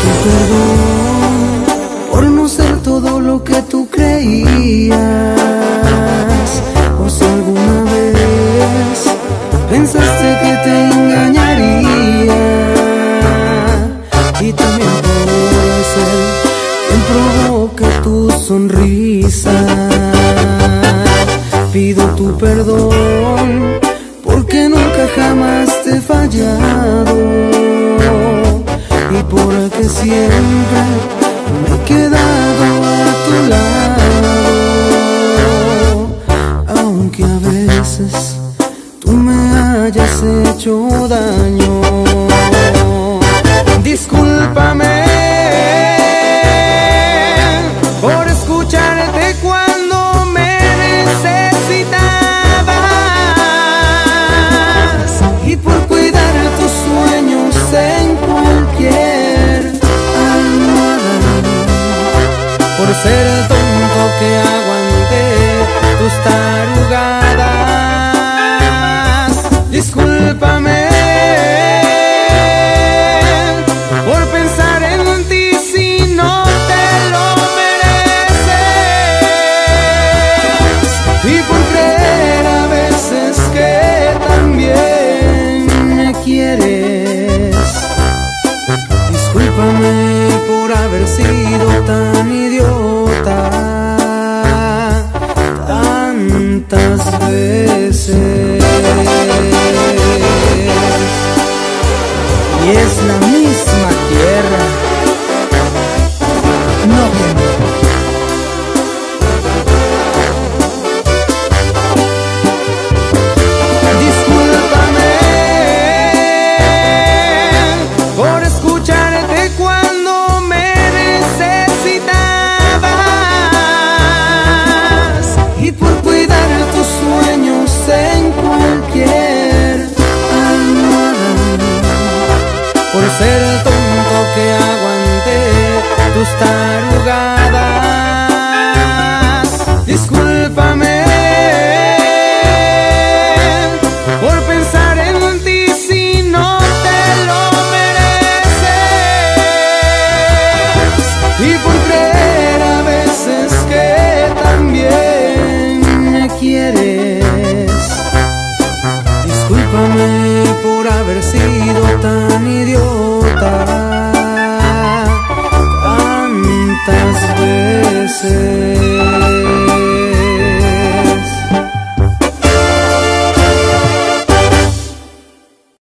Perdón por no ser todo lo que tú creías, o si alguna vez pensaste que te engañaría. Y también por ser quien provoca tu sonrisa. Pido tu perdón porque nunca jamás te he fallado, y porque siempre me he quedado a tu lado, aunque a veces tú me hayas hecho daño. Discúlpame por escucharte cuando me necesitabas, y por cuidar tus sueños en cualquier almohada, por ser el tonto que aguanté tus tarugadas. Discúlpame por pensar en ti si no te lo mereces, y por creer a veces que también me quieres. Discúlpame por haber sido tan idiota tantas veces. Y es la misma tierra